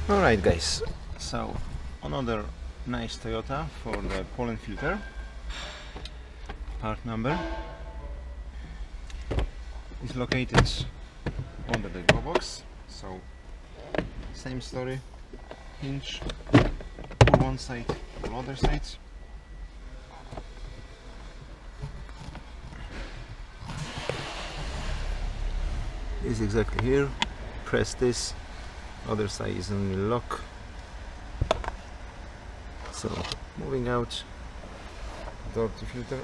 Alright guys, so another nice Toyota for the pollen filter. Part number is located under the glove box, so same story, hinge, pull one side, pull other side. Is exactly here, press this, other side is only lock. So moving out, dirty filter.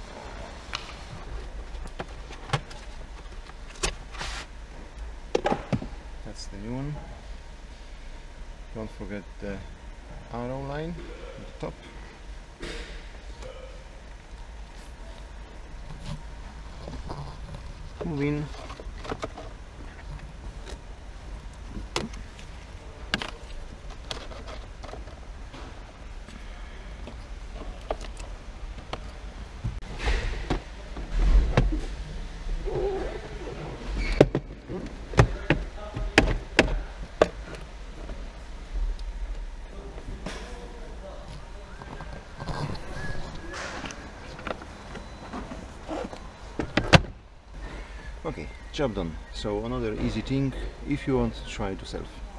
That's the new one. Don't forget the arrow line at the top. Move in. Okay, job done. So another easy thing if you want to try it yourself.